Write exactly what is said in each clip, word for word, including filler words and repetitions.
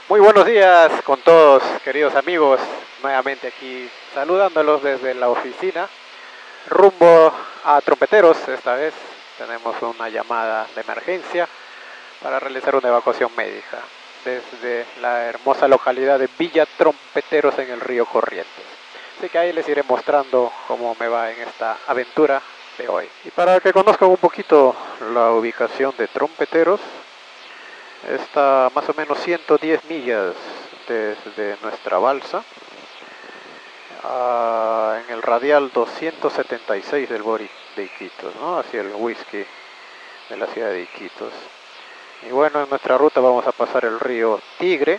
Muy buenos días con todos, queridos amigos, nuevamente aquí saludándolos desde la oficina, rumbo a Trompeteros. Esta vez tenemos una llamada de emergencia para realizar una evacuación médica desde la hermosa localidad de Villa Trompeteros en el río Corrientes. Así que ahí les iré mostrando cómo me va en esta aventura de hoy. Y para que conozcan un poquito la ubicación de Trompeteros, está más o menos ciento diez millas desde nuestra balsa, uh, en el radial doscientos setenta y seis del Bori de Iquitos, ¿no? Hacia el whisky de la ciudad de Iquitos. Y bueno, en nuestra ruta vamos a pasar el río Tigre,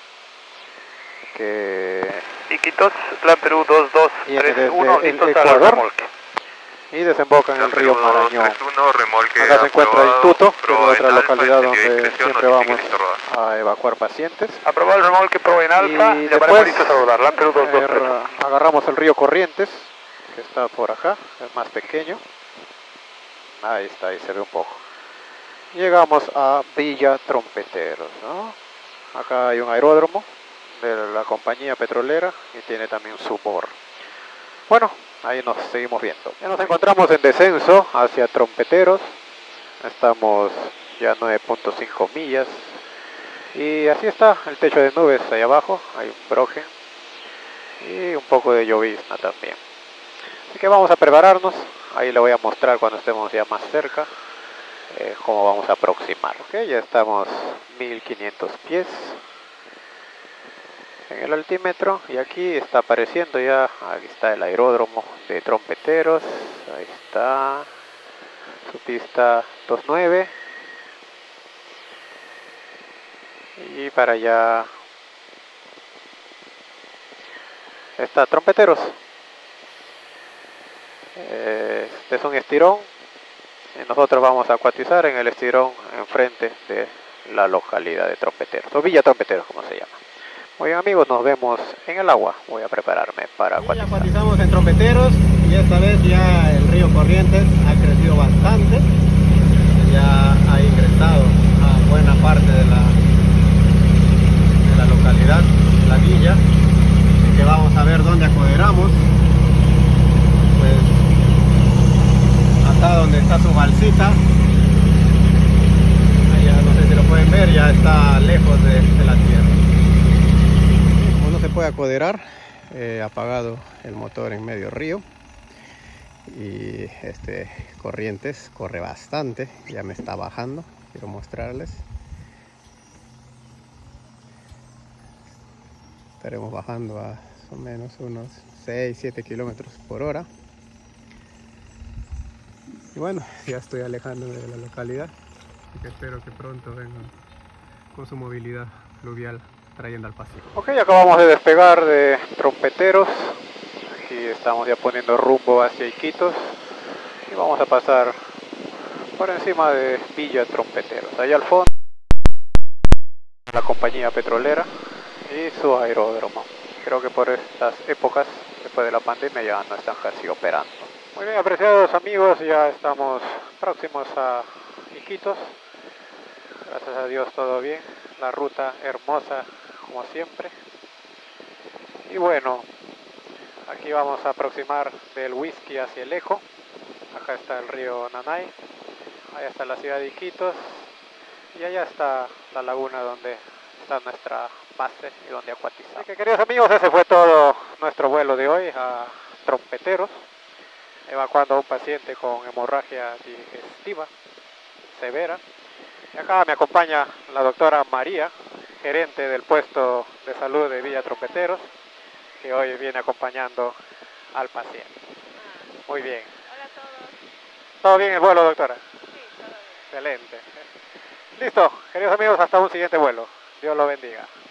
que Iquitos, Plan Perú dos dos tres uno, listos el para el Ecuador, remolque. y desemboca en el río Marañón. tres uno, remolque Acá se encuentra aprobado, Intuto, que es otra en localidad alfa, donde siempre vamos a evacuar pacientes. Aprobado el remolque, pro en alfa, Y llamaremos después listos a volar, Plan Perú dos dos tres uno. eh, agarramos el río Corrientes, que está por acá, es más pequeño. Ahí está, ahí se ve un poco. Llegamos a Villa Trompeteros, ¿no? Acá hay un aeródromo de la compañía petrolera y tiene también su bor. Bueno, ahí nos seguimos viendo. Ya nos encontramos en descenso hacia Trompeteros. Estamos ya nueve punto cinco millas. Y así está el techo de nubes ahí abajo. Hay un broje y un poco de llovizna también. Así que vamos a prepararnos. Ahí le voy a mostrar cuando estemos ya más cerca eh, cómo vamos a aproximar. Okay, ya estamos mil quinientos pies en el altímetro, y aquí está apareciendo ya, aquí está el aeródromo de Trompeteros, ahí está su pista veintinueve, y para allá está Trompeteros. Este es un estirón, y nosotros vamos a acuatizar en el estirón enfrente de la localidad de Trompeteros, o Villa Trompeteros como se llama. Muy bien amigos, nos vemos en el agua. Voy a prepararme para acuatizar. Ya acuatizamos en Trompeteros y esta vez ya el río Corrientes ha crecido bastante. Ya ha ingresado a buena parte de la, de la localidad, de la villa. Así que vamos a ver dónde acoderamos. Pues acá donde está su balsita. Allá no sé si lo pueden ver, ya está lejos de, de la tierra. Se puede acoderar, he eh, apagado el motor en medio río y este Corrientes corre bastante, ya me está bajando, quiero mostrarles. Estaremos bajando a más o menos unos seis siete kilómetros por hora. Y bueno, ya estoy alejándome de la localidad, así que espero que pronto vengan con su movilidad fluvial trayendo al Pacífico. Ok, acabamos de despegar de Trompeteros. Aquí estamos ya poniendo rumbo hacia Iquitos y vamos a pasar por encima de Villa Trompeteros. Allá al fondo la compañía petrolera y su aeródromo. Creo que por estas épocas, después de la pandemia, ya no están casi operando. Muy bien, apreciados amigos, ya estamos próximos a Iquitos. Gracias a Dios todo bien, la ruta hermosa como siempre. Y bueno, aquí vamos a aproximar del whisky hacia el Ejo. Acá está el río Nanay, allá está la ciudad de Iquitos y allá está la laguna donde está nuestra base y donde acuatizamos. Así que queridos amigos, ese fue todo nuestro vuelo de hoy a Trompeteros, evacuando a un paciente con hemorragia digestiva severa. Y acá me acompaña la doctora María, gerente del puesto de salud de Villa Trompeteros, que hoy viene acompañando al paciente. Muy bien. Hola a todos. ¿Todo bien el vuelo, doctora? Sí, todo bien. Excelente. Listo, queridos amigos, hasta un siguiente vuelo. Dios lo bendiga.